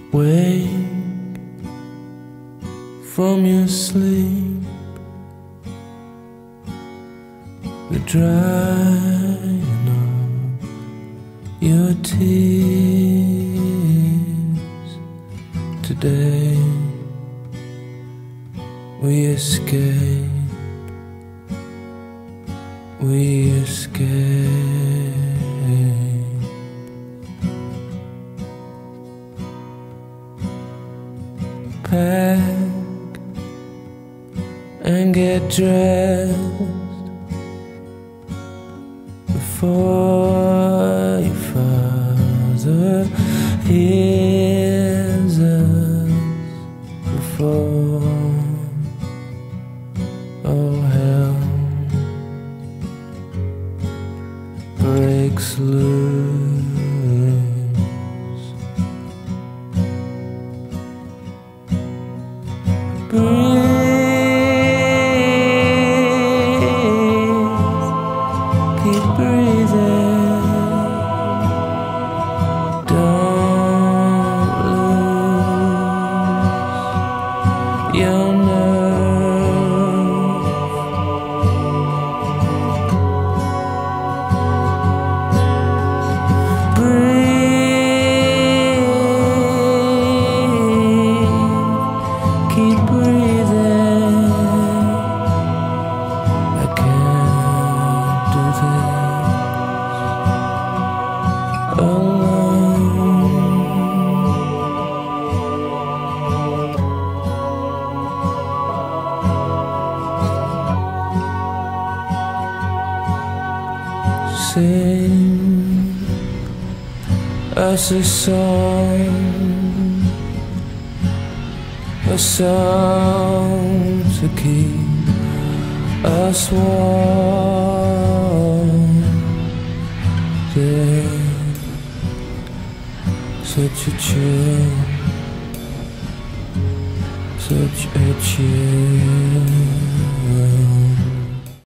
Wake from your sleep, the drying of your tears. Today we escape, we escape. Pack and get dressed before your father hears us, before all hell breaks loose. Keep breathing, don't lose your nerve. Breathe, keep breathing. I can't do this alone. Sing us a song to keep us warm. There's such a chill, such a chill.